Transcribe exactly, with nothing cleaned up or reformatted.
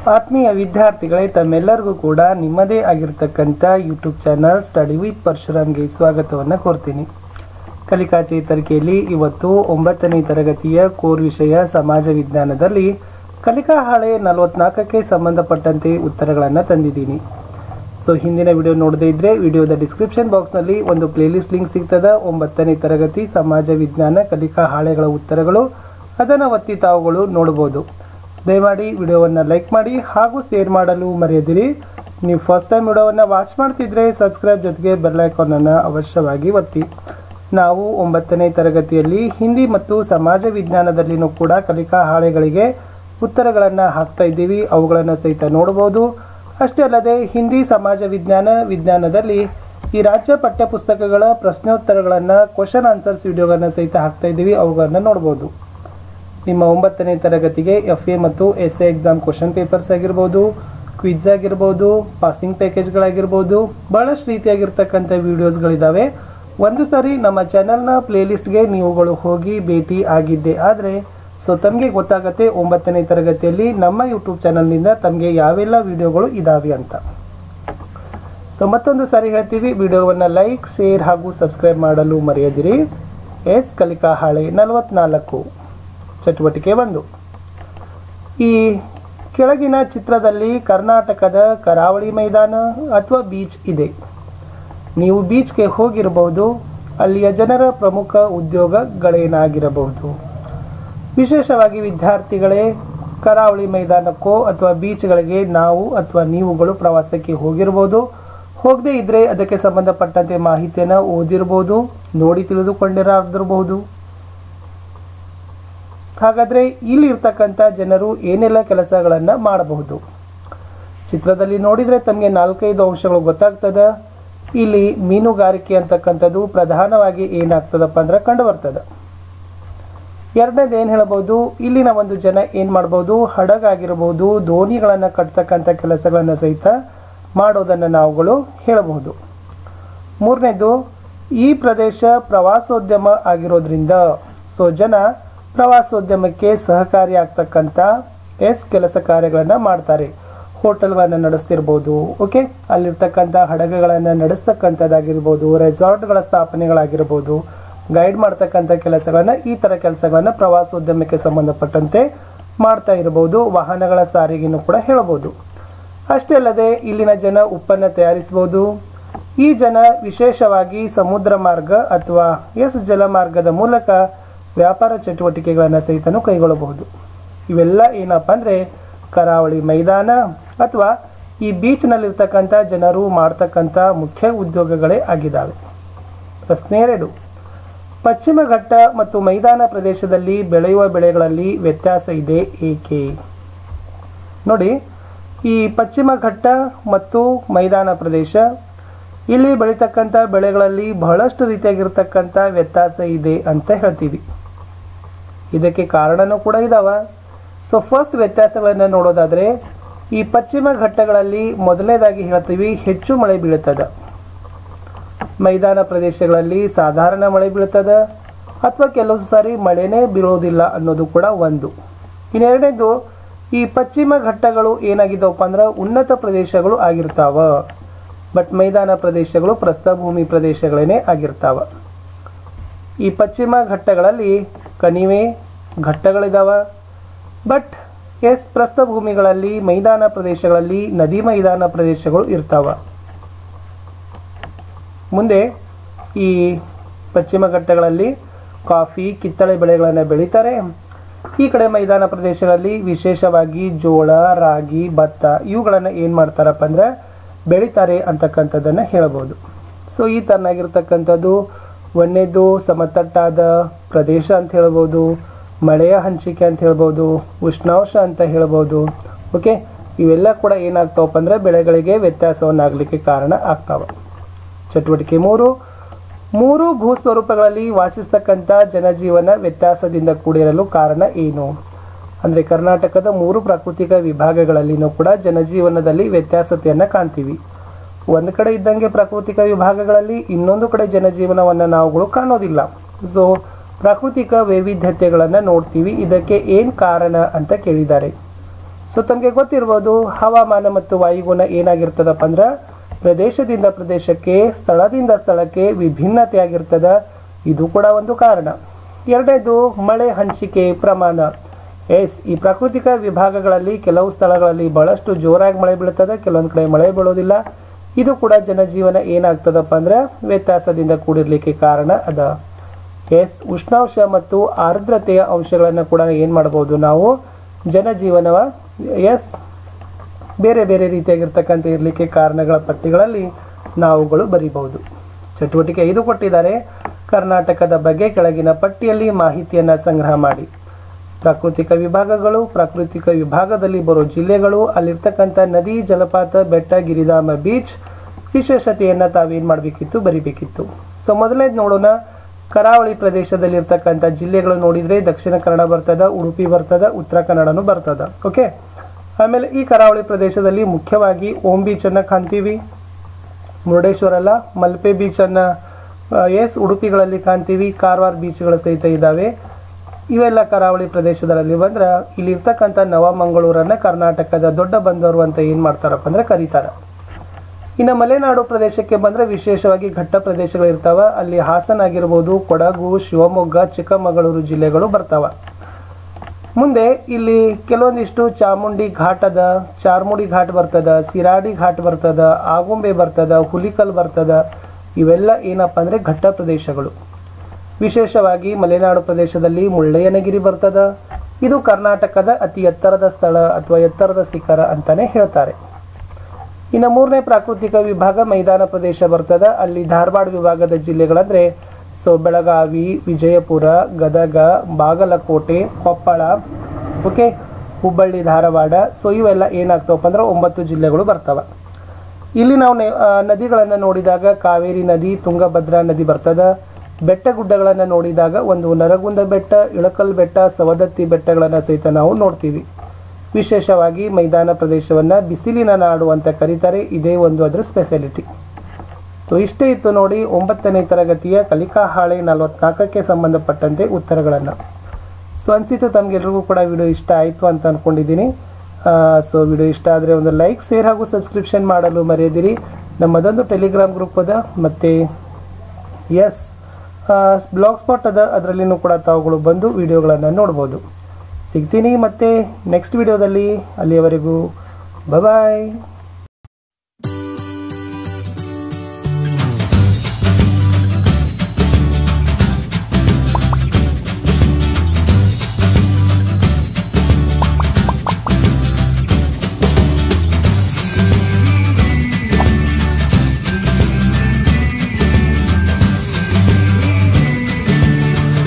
ಆತ್ಮೀಯ ವಿದ್ಯಾರ್ಥಿಗಳೇ, ತಮ್ಮೆಲ್ಲರಿಗೂ ಕೂಡ ನಿಮ್ಮದೇ ಆಗಿರತಕ್ಕಂಥ ಯೂಟ್ಯೂಬ್ ಚಾನಲ್ ಸ್ಟಡಿ ವಿತ್ ಪರಶುರಾಮ್ಗೆ ಸ್ವಾಗತವನ್ನು ಕೋರ್ತೀನಿ. ಕಲಿಕಾ ಚೇತರಿಕೆಯಲ್ಲಿ ಇವತ್ತು ಒಂಬತ್ತನೇ ತರಗತಿಯ ಕೋರ್ ವಿಷಯ ಸಮಾಜ ವಿಜ್ಞಾನದಲ್ಲಿ ಕಲಿಕಾ ಹಾಳೆ ನಲವತ್ನಾಲ್ಕಕ್ಕೆ ಸಂಬಂಧಪಟ್ಟಂತೆ ಉತ್ತರಗಳನ್ನು ತಂದಿದ್ದೀನಿ. ಸೊ ಹಿಂದಿನ ವಿಡಿಯೋ ನೋಡದೇ ಇದ್ದರೆ ವಿಡಿಯೋದ ಡಿಸ್ಕ್ರಿಪ್ಷನ್ ಬಾಕ್ಸ್ನಲ್ಲಿ ಒಂದು ಪ್ಲೇಲಿಸ್ಟ್ ಲಿಂಕ್ ಸಿಗ್ತದೆ. ಒಂಬತ್ತನೇ ತರಗತಿ ಸಮಾಜ ವಿಜ್ಞಾನ ಕಲಿಕಾ ಹಾಳೆಗಳ ಉತ್ತರಗಳು, ಅದನ್ನು ಒತ್ತಿ ತಾವುಗಳು ನೋಡ್ಬೋದು. ದಯಮಾಡಿ ವಿಡಿಯೋವನ್ನು ಲೈಕ್ ಮಾಡಿ ಹಾಗೂ ಶೇರ್ ಮಾಡಲು ಮರೆಯದಿರಿ. ನೀವು ಫಸ್ಟ್ ಟೈಮ್ ವಿಡಿಯೋವನ್ನು ವಾಚ್ ಮಾಡ್ತಿದ್ರೆ ಸಬ್ಸ್ಕ್ರೈಬ್ ಜೊತೆಗೆ ಬೆಲ್ ಐಕಾನನ್ನು ಅವಶ್ಯವಾಗಿ ಒತ್ತಿ. ನಾವು ಒಂಬತ್ತನೇ ತರಗತಿಯಲ್ಲಿ ಹಿಂದಿ ಮತ್ತು ಸಮಾಜ ವಿಜ್ಞಾನದಲ್ಲಿನೂ ಕೂಡ ಕಲಿಕಾ ಹಾಳೆಗಳಿಗೆ ಉತ್ತರಗಳನ್ನು ಹಾಕ್ತಾ ಇದ್ದೀವಿ, ಅವುಗಳನ್ನು ಸಹಿತ ನೋಡ್ಬೋದು. ಅಷ್ಟೇ ಅಲ್ಲದೆ ಹಿಂದಿ ಸಮಾಜ ವಿಜ್ಞಾನ ವಿಜ್ಞಾನದಲ್ಲಿ ಈ ರಾಜ್ಯ ಪಠ್ಯಪುಸ್ತಕಗಳ ಪ್ರಶ್ನೋತ್ತರಗಳನ್ನು ಕ್ವಶನ್ ಆನ್ಸರ್ಸ್ ವಿಡಿಯೋಗಳನ್ನು ಸಹಿತ ಹಾಕ್ತಾ ಇದ್ದೀವಿ, ಅವುಗಳನ್ನು ನೋಡ್ಬೋದು. ನಿಮ್ಮ ಒಂಬತ್ತನೇ ತರಗತಿಗೆ ಎಫ್ ಎ ಮತ್ತು S A exam question papers ಆಗಿರ್ಬೋದು, ಕ್ವಿಜ್ ಆಗಿರ್ಬೋದು, ಪಾಸಿಂಗ್ ಪ್ಯಾಕೇಜ್ಗಳಾಗಿರ್ಬೋದು, ಬಹಳಷ್ಟು ರೀತಿಯಾಗಿರ್ತಕ್ಕಂಥ ವಿಡಿಯೋಸ್ಗಳಿದ್ದಾವೆ. ಒಂದು ಸಾರಿ ನಮ್ಮ ಚಾನಲ್ನ ಪ್ಲೇಲಿಸ್ಟ್ಗೆ ನೀವುಗಳು ಹೋಗಿ ಭೇಟಿ ಆಗಿದ್ದೆ ಆದರೆ ಸೊ ತಮಗೆ ಗೊತ್ತಾಗುತ್ತೆ ಒಂಬತ್ತನೇ ತರಗತಿಯಲ್ಲಿ ನಮ್ಮ ಯೂಟ್ಯೂಬ್ ಚಾನಲ್ನಿಂದ ತಮಗೆ ಯಾವೆಲ್ಲ ವಿಡಿಯೋಗಳು ಇದ್ದಾವೆ ಅಂತ. ಸೊ ಮತ್ತೊಂದು ಸಾರಿ ಹೇಳ್ತೀವಿ, ವಿಡಿಯೋವನ್ನು ಲೈಕ್, ಶೇರ್ ಹಾಗೂ ಸಬ್ಸ್ಕ್ರೈಬ್ ಮಾಡಲು ಮರೆಯದಿರಿ. ಎಸ್ ಕಲಿಕಾ ಹಾಳೆ ನಲವತ್ನಾಲ್ಕು ಚಟುವಟಿಕೆ ಒಂದು. ಈ ಕೆಳಗಿನ ಚಿತ್ರದಲ್ಲಿ ಕರ್ನಾಟಕದ ಕರಾವಳಿ ಮೈದಾನ ಅಥವಾ ಬೀಚ್ ಇದೆ. ನೀವು ಬೀಚ್ಗೆ ಹೋಗಿರಬಹುದು. ಅಲ್ಲಿಯ ಜನರ ಪ್ರಮುಖ ಉದ್ಯೋಗಗಳೇನಾಗಿರಬಹುದು? ವಿಶೇಷವಾಗಿ ವಿದ್ಯಾರ್ಥಿಗಳೇ, ಕರಾವಳಿ ಮೈದಾನಕ್ಕೋ ಅಥವಾ ಬೀಚ್ಗಳಿಗೆ ನಾವು ಅಥವಾ ನೀವುಗಳು ಪ್ರವಾಸಕ್ಕೆ ಹೋಗಿರ್ಬೋದು. ಹೋಗದೇ ಇದ್ದರೆ ಅದಕ್ಕೆ ಸಂಬಂಧಪಟ್ಟಂತೆ ಮಾಹಿತಿಯನ್ನು ಓದಿರ್ಬೋದು, ನೋಡಿ ತಿಳಿದುಕೊಂಡಿರಬಹುದು. ಹಾಗಾದರೆ ಇಲ್ಲಿ ಇರ್ತಕ್ಕಂಥ ಜನರು ಏನೆಲ್ಲ ಕೆಲಸಗಳನ್ನು ಮಾಡಬಹುದು? ಚಿತ್ರದಲ್ಲಿ ನೋಡಿದರೆ ತಮಗೆ ನಾಲ್ಕೈದು ಅಂಶಗಳು ಗೊತ್ತಾಗ್ತದೆ. ಇಲ್ಲಿ ಮೀನುಗಾರಿಕೆ ಅಂತಕ್ಕಂಥದ್ದು ಪ್ರಧಾನವಾಗಿ ಏನಾಗ್ತದಪ್ಪ ಅಂದ್ರೆ ಕಂಡು ಬರ್ತದೆ. ಎರಡನೇದು ಏನು ಹೇಳ್ಬೋದು, ಇಲ್ಲಿನ ಒಂದು ಜನ ಏನು ಮಾಡ್ಬೋದು, ಹಡಗಾಗಿರ್ಬೋದು, ದೋಣಿಗಳನ್ನು ಕಟ್ತಕ್ಕಂಥ ಕೆಲಸಗಳನ್ನು ಸಹಿತ ಮಾಡೋದನ್ನು ನಾವುಗಳು ಹೇಳಬಹುದು. ಮೂರನೇದು, ಈ ಪ್ರದೇಶ ಪ್ರವಾಸೋದ್ಯಮ ಆಗಿರೋದ್ರಿಂದ ಸೊ ಜನ ಪ್ರವಾಸೋದ್ಯಮಕ್ಕೆ ಸಹಕಾರಿ ಆಗ್ತಕ್ಕಂಥ ಎಸ್ ಕೆಲಸ ಕಾರ್ಯಗಳನ್ನು ಮಾಡ್ತಾರೆ. ಹೋಟೆಲ್ಗಳನ್ನು ನಡೆಸ್ತಿರ್ಬೋದು, ಓಕೆ, ಅಲ್ಲಿರ್ತಕ್ಕಂಥ ಹಡಗುಗಳನ್ನು ನಡೆಸ್ತಕ್ಕಂಥದ್ದಾಗಿರ್ಬೋದು, ರೆಸಾರ್ಟ್ಗಳ ಸ್ಥಾಪನೆಗಳಾಗಿರ್ಬೋದು, ಗೈಡ್ ಮಾಡ್ತಕ್ಕಂಥ ಕೆಲಸಗಳನ್ನು, ಈ ಥರ ಕೆಲಸಗಳನ್ನು ಪ್ರವಾಸೋದ್ಯಮಕ್ಕೆ ಸಂಬಂಧಪಟ್ಟಂತೆ ಮಾಡ್ತಾ ಇರ್ಬೋದು. ವಾಹನಗಳ ಸಾರಿಗೆನೂ ಕೂಡ ಹೇಳ್ಬೋದು. ಅಷ್ಟೇ ಅಲ್ಲದೆ ಇಲ್ಲಿನ ಜನ ಉಪ್ಪನ್ನು ತಯಾರಿಸ್ಬೋದು. ಈ ಜನ ವಿಶೇಷವಾಗಿ ಸಮುದ್ರ ಮಾರ್ಗ ಅಥವಾ ಎಸ್ ಜಲಮಾರ್ಗದ ಮೂಲಕ ವ್ಯಾಪಾರ ಚಟುವಟಿಕೆಗಳನ್ನು ಸಹಿತನೂ ಕೈಗೊಳ್ಳಬಹುದು. ಇವೆಲ್ಲ ಏನಪ್ಪ ಅಂದರೆ ಕರಾವಳಿ ಮೈದಾನ ಅಥವಾ ಈ ಬೀಚ್ನಲ್ಲಿರ್ತಕ್ಕಂಥ ಜನರು ಮಾಡ್ತಕ್ಕಂಥ ಮುಖ್ಯ ಉದ್ಯೋಗಗಳೇ ಆಗಿದ್ದಾವೆ. ಪ್ರಶ್ನೆ ಎರಡು, ಪಶ್ಚಿಮ ಘಟ್ಟ ಮತ್ತು ಮೈದಾನ ಪ್ರದೇಶದಲ್ಲಿ ಬೆಳೆಯುವ ಬೆಳೆಗಳಲ್ಲಿ ವ್ಯತ್ಯಾಸ ಇದೆ ಏಕೆ? ನೋಡಿ, ಈ ಪಶ್ಚಿಮ ಘಟ್ಟ ಮತ್ತು ಮೈದಾನ ಪ್ರದೇಶ ಇಲ್ಲಿ ಬೆಳೀತಕ್ಕಂಥ ಬೆಳೆಗಳಲ್ಲಿ ಬಹಳಷ್ಟು ರೀತಿಯಾಗಿರ್ತಕ್ಕಂಥ ವ್ಯತ್ಯಾಸ ಇದೆ ಅಂತ ಹೇಳ್ತೀವಿ. ಇದಕ್ಕೆ ಕಾರಣನೂ ಕೂಡ ಇದಾವ. ಸೊ ಫಸ್ಟ್ ವ್ಯತ್ಯಾಸಗಳನ್ನು ನೋಡೋದಾದರೆ, ಈ ಪಶ್ಚಿಮ ಘಟ್ಟಗಳಲ್ಲಿ ಮೊದಲನೇದಾಗಿ ಹೇಳ್ತೀವಿ ಹೆಚ್ಚು ಮಳೆ ಬೀಳುತ್ತದೆ. ಮೈದಾನ ಪ್ರದೇಶಗಳಲ್ಲಿ ಸಾಧಾರಣ ಮಳೆ ಬೀಳುತ್ತದೆ ಅಥವಾ ಕೆಲವು ಸಾರಿ ಮಳೆನೇ ಬೀಳೋದಿಲ್ಲ ಅನ್ನೋದು ಕೂಡ ಒಂದು. ಇನ್ನೆರಡನೇದು, ಈ ಪಶ್ಚಿಮ ಘಟ್ಟಗಳು ಏನಾಗಿದ್ದಾವಪ್ಪ ಅಂದ್ರೆ ಉನ್ನತ ಪ್ರದೇಶಗಳು ಆಗಿರ್ತಾವ, ಬಟ್ ಮೈದಾನ ಪ್ರದೇಶಗಳು ಪ್ರಸ್ಥಭೂಮಿ ಪ್ರದೇಶಗಳೇನೇ ಆಗಿರ್ತಾವ. ಈ ಪಶ್ಚಿಮ ಘಟ್ಟಗಳಲ್ಲಿ ಕಣಿವೆ ಘಟ್ಟಗಳಿದಾವ, ಬಟ್ ಎಸ್ ಪ್ರಸ್ಥಭೂಮಿಗಳಲ್ಲಿ ಮೈದಾನ ಪ್ರದೇಶಗಳಲ್ಲಿ ನದಿ ಮೈದಾನ ಪ್ರದೇಶಗಳು ಇರ್ತಾವ. ಮುಂದೆ ಈ ಪಶ್ಚಿಮ ಘಟ್ಟಗಳಲ್ಲಿ ಕಾಫಿ, ಕಿತ್ತಳೆ ಬೆಳೆಗಳನ್ನು ಬೆಳೀತಾರೆ. ಈ ಕಡೆ ಮೈದಾನ ಪ್ರದೇಶಗಳಲ್ಲಿ ವಿಶೇಷವಾಗಿ ಜೋಳ, ರಾಗಿ, ಭತ್ತ ಇವುಗಳನ್ನು ಏನು ಮಾಡ್ತಾರಪ್ಪ ಅಂದರೆ ಬೆಳೀತಾರೆ ಅಂತಕ್ಕಂಥದ್ದನ್ನು ಹೇಳಬಹುದು. ಸೊ ಈ ಥರನಾಗಿರ್ತಕ್ಕಂಥದ್ದು ಒಂದನೇದು ಸಮತಟ್ಟಾದ ಪ್ರದೇಶ ಅಂತ ಹೇಳ್ಬೋದು, ಮಳೆಯ ಹಂಚಿಕೆ ಅಂತ ಹೇಳ್ಬೋದು, ಉಷ್ಣಾಂಶ ಅಂತ ಹೇಳ್ಬೋದು. ಓಕೆ, ಇವೆಲ್ಲ ಕೂಡ ಏನಾಗ್ತಾವಪ್ಪ ಅಂದರೆ ಬೆಳೆಗಳಿಗೆ ವ್ಯತ್ಯಾಸವನ್ನಾಗಲಿಕ್ಕೆ ಕಾರಣ ಆಗ್ತಾವೆ. ಚಟುವಟಿಕೆ ಮೂರು, ಮೂರು ಭೂಸ್ವರೂಪಗಳಲ್ಲಿ ವಾಸಿಸ್ತಕ್ಕಂಥ ಜನಜೀವನ ವ್ಯತ್ಯಾಸದಿಂದ ಕೂಡಿರಲು ಕಾರಣ ಏನು? ಅಂದರೆ ಕರ್ನಾಟಕದ ಮೂರು ಪ್ರಾಕೃತಿಕ ವಿಭಾಗಗಳಲ್ಲಿನೂ ಕೂಡ ಜನಜೀವನದಲ್ಲಿ ವ್ಯತ್ಯಾಸತೆಯನ್ನು ಕಾಣ್ತೀವಿ. ಒಂದು ಕಡೆ ಇದ್ದಂಗೆ ಪ್ರಾಕೃತಿಕ ವಿಭಾಗಗಳಲ್ಲಿ ಇನ್ನೊಂದು ಕಡೆ ಜನಜೀವನವನ್ನು ನಾವುಗಳು ಕಾಣೋದಿಲ್ಲ. ಸೊ ಪ್ರಾಕೃತಿಕ ವೈವಿಧ್ಯತೆಗಳನ್ನು ನೋಡ್ತೀವಿ. ಇದಕ್ಕೆ ಏನು ಕಾರಣ ಅಂತ ಕೇಳಿದ್ದಾರೆ. ಸೊ ತಮಗೆ ಗೊತ್ತಿರ್ಬೋದು ಹವಾಮಾನ ಮತ್ತು ವಾಯುಗುಣ ಏನಾಗಿರ್ತದಪ್ಪ ಅಂದ್ರೆ ಪ್ರದೇಶದಿಂದ ಪ್ರದೇಶಕ್ಕೆ ಸ್ಥಳದಿಂದ ಸ್ಥಳಕ್ಕೆ ವಿಭಿನ್ನತೆ ಆಗಿರ್ತದ. ಇದು ಕೂಡ ಒಂದು ಕಾರಣ. ಎರಡನೇದು ಮಳೆ ಹಂಚಿಕೆ ಪ್ರಮಾಣ. ಎಸ್ ಈ ಪ್ರಾಕೃತಿಕ ವಿಭಾಗಗಳಲ್ಲಿ ಕೆಲವು ಸ್ಥಳಗಳಲ್ಲಿ ಬಹಳಷ್ಟು ಜೋರಾಗಿ ಮಳೆ ಬೀಳ್ತದೆ, ಕೆಲವೊಂದು ಕಡೆ ಮಳೆ ಬೀಳೋದಿಲ್ಲ. ಇದು ಕೂಡ ಜನಜೀವನ ಏನಾಗ್ತದಪ್ಪ ಅಂದ್ರೆ ವ್ಯತ್ಯಾಸದಿಂದ ಕೂಡಿರ್ಲಿಕ್ಕೆ ಕಾರಣ ಅದ. ಎಸ್ ಉಷ್ಣಾಂಶ ಮತ್ತು ಆರ್ದ್ರತೆಯ ಅಂಶಗಳನ್ನು ಕೂಡ ಏನು ಮಾಡ್ಬೋದು ನಾವು ಜನಜೀವನವ ಎಸ್ ಬೇರೆ ಬೇರೆ ರೀತಿಯಾಗಿರ್ತಕ್ಕಂಥ ಇರಲಿಕ್ಕೆ ಕಾರಣಗಳ ಪಟ್ಟಿಗಳಲ್ಲಿ ನಾವುಗಳು ಬರೀಬಹುದು. ಚಟುವಟಿಕೆ ಐದು ಕೊಟ್ಟಿದ್ದಾರೆ. ಕರ್ನಾಟಕದ ಬಗ್ಗೆ ಕೆಳಗಿನ ಪಟ್ಟಿಯಲ್ಲಿ ಮಾಹಿತಿಯನ್ನು ಸಂಗ್ರಹ ಮಾಡಿ. ಪ್ರಾಕೃತಿಕ ವಿಭಾಗಗಳು, ಪ್ರಾಕೃತಿಕ ವಿಭಾಗದಲ್ಲಿ ಬರೋ ಜಿಲ್ಲೆಗಳು, ಅಲ್ಲಿರ್ತಕ್ಕಂಥ ನದಿ, ಜಲಪಾತ, ಬೆಟ್ಟ, ಗಿರಿಧಾಮ, ಬೀಚ್ ವಿಶೇಷತೆಯನ್ನು ತಾವೇನು ಮಾಡಬೇಕಿತ್ತು ಬರಿಬೇಕಿತ್ತು. ಸೊ ಮೊದಲನೇದು ನೋಡೋಣ. ಕರಾವಳಿ ಪ್ರದೇಶದಲ್ಲಿ ಇರ್ತಕ್ಕಂಥ ಜಿಲ್ಲೆಗಳು ನೋಡಿದರೆ ದಕ್ಷಿಣ ಕನ್ನಡ ಬರ್ತದ, ಉಡುಪಿ ಬರ್ತದ, ಉತ್ತರ ಕನ್ನಡನೂ ಬರ್ತದ. ಓಕೆ, ಆಮೇಲೆ ಈ ಕರಾವಳಿ ಪ್ರದೇಶದಲ್ಲಿ ಮುಖ್ಯವಾಗಿ ಓಂ ಬೀಚನ್ನು ಕಾಣ್ತೀವಿ, ಮುರುಡೇಶ್ವರ ಅಲ್ಲ ಮಲ್ಪೆ ಬೀಚನ್ನು ಎಸ್ ಉಡುಪಿಗಳಲ್ಲಿ ಕಾಣ್ತೀವಿ, ಕಾರವಾರ ಬೀಚ್ಗಳು ಸಹಿತ ಇದ್ದಾವೆ. ಇವೆಲ್ಲ ಕರಾವಳಿ ಪ್ರದೇಶದಲ್ಲಿ ಬಂದ್ರೆ ಇಲ್ಲಿ ಇರ್ತಕ್ಕಂಥ ನವಮಂಗಳೂರನ್ನು ಕರ್ನಾಟಕದ ದೊಡ್ಡ ಬಂದರು ಅಂತ ಏನು ಮಾಡ್ತಾರಪ್ಪ ಅಂದ್ರೆ ಕರೀತಾರೆ. ಇನ್ನು ಮಲೆನಾಡು ಪ್ರದೇಶಕ್ಕೆ ಬಂದರೆ ವಿಶೇಷವಾಗಿ ಘಟ್ಟ ಪ್ರದೇಶಗಳು ಇರ್ತಾವ. ಅಲ್ಲಿ ಹಾಸನ ಆಗಿರ್ಬೋದು, ಕೊಡಗು, ಶಿವಮೊಗ್ಗ, ಚಿಕ್ಕಮಗಳೂರು ಜಿಲ್ಲೆಗಳು ಬರ್ತಾವ. ಮುಂದೆ ಇಲ್ಲಿ ಕೆಲವೊಂದಿಷ್ಟು ಚಾಮುಂಡಿ ಘಾಟದ, ಚಾರ್ಮುಡಿ ಘಾಟ್ ಬರ್ತದ, ಸಿರಾಡಿ ಘಾಟ್ ಬರ್ತದ, ಆಗುಂಬೆ ಬರ್ತದ, ಹುಲಿಕಲ್ ಬರ್ತದ. ಇವೆಲ್ಲ ಏನಪ್ಪ ಅಂದರೆ ಘಟ್ಟ ಪ್ರದೇಶಗಳು. ವಿಶೇಷವಾಗಿ ಮಲೆನಾಡು ಪ್ರದೇಶದಲ್ಲಿ ಮುಳ್ಳಯ್ಯನಗಿರಿ ಬರ್ತದ. ಇದು ಕರ್ನಾಟಕದ ಅತಿ ಎತ್ತರದ ಸ್ಥಳ ಅಥವಾ ಎತ್ತರದ ಶಿಖರ ಅಂತಾನೆ ಹೇಳ್ತಾರೆ. ಇನ್ನು ಮೂರನೇ ಪ್ರಾಕೃತಿಕ ವಿಭಾಗ ಮೈದಾನ ಪ್ರದೇಶ ಬರ್ತದ. ಅಲ್ಲಿ ಧಾರವಾಡ ವಿಭಾಗದ ಜಿಲ್ಲೆಗಳಂದ್ರೆ so Belagavi, Vijayapura, Gadag, Bagalkot, Koppal, okay, Hubballi, Dharwad. So ಇವೆಲ್ಲ ಏನಾಗ್ತಾವಪ್ಪ ಅಂದ್ರೆ ಒಂಬತ್ತು ಜಿಲ್ಲೆಗಳು ಬರ್ತಾವ. ಇಲ್ಲಿ ನಾವು ನದಿಗಳನ್ನು ನೋಡಿದಾಗ ಕಾವೇರಿ ನದಿ, ತುಂಗಭದ್ರಾ ನದಿ ಬರ್ತದ. ಬೆಟ್ಟ ಗುಡ್ಡಗಳನ್ನು ನೋಡಿದಾಗ ಒಂದು ನರಗುಂದ ಬೆಟ್ಟ, ಇಳಕಲ್ ಬೆಟ್ಟ, ಸವದತ್ತಿ ಬೆಟ್ಟಗಳನ್ನು ಸಹಿತ ನಾವು ನೋಡ್ತೀವಿ. ವಿಶೇಷವಾಗಿ ಮೈದಾನ ಪ್ರದೇಶವನ್ನು ಬಿಸಿಲಿನ ನಾಡು ಅಂತ ಕರೀತಾರೆ. ಇದೇ ಒಂದು ಅದರ ಸ್ಪೆಷಾಲಿಟಿ. ಸೊ ಇಷ್ಟೇ ಇತ್ತು ನೋಡಿ ಒಂಬತ್ತನೇ ತರಗತಿಯ ಕಲಿಕಾ ಹಾಳೆ ನಲವತ್ನಾಲ್ಕಕ್ಕೆ ಸಂಬಂಧಪಟ್ಟಂತೆ ಉತ್ತರಗಳನ್ನು. ಸೊ ಅನಿಸಿತು ತಮಗೆಲ್ರಿಗೂ ಕೂಡ ವಿಡಿಯೋ ಇಷ್ಟ ಆಯಿತು ಅಂತ ಅಂದ್ಕೊಂಡಿದ್ದೀನಿ. ಸೊ ವಿಡಿಯೋ ಇಷ್ಟ ಆದರೆ ಒಂದು ಲೈಕ್, ಶೇರ್ ಹಾಗೂ ಸಬ್ಸ್ಕ್ರಿಪ್ಷನ್ ಮಾಡಲು ಮರೆಯದಿರಿ. ನಮ್ಮದೊಂದು ಟೆಲಿಗ್ರಾಮ್ ಗ್ರೂಪ್ ಅದ ಮತ್ತು ಎಸ್ ಬ್ಲಾಗ್ ಸ್ಪಾಟ್ ಅದ, ಅದರಲ್ಲಿನೂ ಕೂಡ ತಾವುಗಳು ಬಂದು ವಿಡಿಯೋಗಳನ್ನು ನೋಡ್ಬೋದು. ಸಿಗ್ತೀನಿ ಮತ್ತೆ ನೆಕ್ಸ್ಟ್ ವಿಡಿಯೋದಲ್ಲಿ. ಅಲ್ಲಿಯವರೆಗೂ ಬಾಯ್.